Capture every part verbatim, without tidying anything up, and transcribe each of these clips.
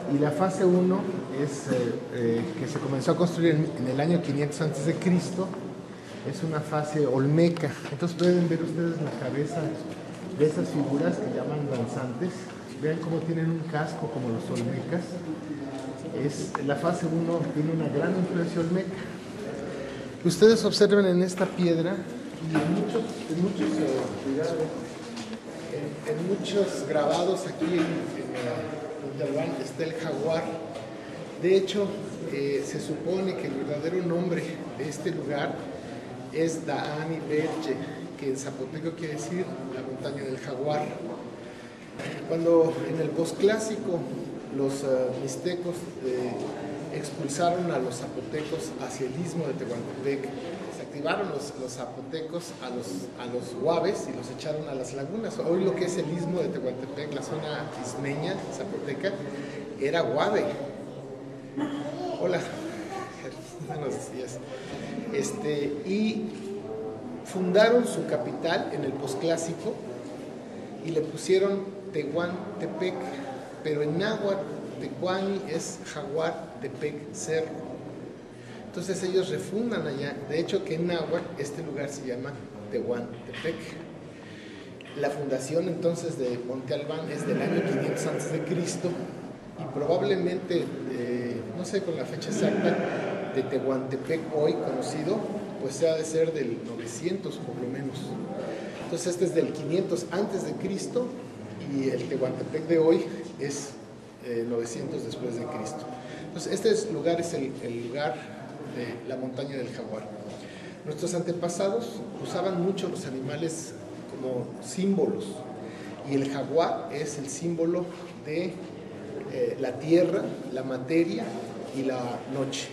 Y la fase uno es eh, eh, que se comenzó a construir en, en el año quinientos antes de Cristo. Es una fase olmeca. Entonces pueden ver ustedes la cabeza de esas figuras que llaman danzantes. Vean cómo tienen un casco como los olmecas. Es, la fase uno tiene una gran influencia olmeca. Ustedes observen en esta piedra y en muchos, en muchos, eh, en, en muchos grabados aquí en, en Montalbán está el jaguar. De hecho, eh, se supone que el verdadero nombre de este lugar es Daani Berge, que en zapoteco quiere decir la montaña del jaguar. Cuando en el posclásico los uh, mixtecos eh, expulsaron a los zapotecos hacia el istmo de Tehuantepec, se activaron los, los zapotecos a los, a los huaves y los echaron a las lagunas. Hoy lo que es el istmo de Tehuantepec, la zona ismeña zapoteca, era huave. Hola, buenos días. Este, y fundaron su capital en el posclásico y le pusieron Tehuantepec, pero en náhuatl Tecuani es jaguar, Tepec, cerro. Entonces ellos refundan allá. De hecho que en náhuatl este lugar se llama Tehuantepec. La fundación entonces de Monte Albán es del año quinientos antes de Cristo y probablemente, eh, no sé con la fecha exacta, de Tehuantepec hoy conocido, pues se ha de ser del novecientos por lo menos. Entonces este es del quinientos antes de Cristo y el Tehuantepec de hoy es eh, novecientos después de Cristo. Entonces este es, lugar es el, el lugar de la montaña del jaguar. Nuestros antepasados usaban mucho los animales como símbolos y el jaguar es el símbolo de eh, la tierra, la materia y la noche,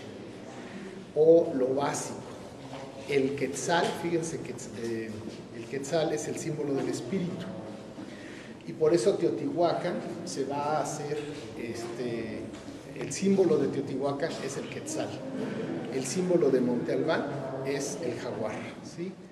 o lo básico. El quetzal, fíjense que eh, el quetzal es el símbolo del espíritu y por eso Teotihuacán se va a hacer, este, el símbolo de Teotihuacán es el quetzal, el símbolo de Monte Albán es el jaguar, ¿sí?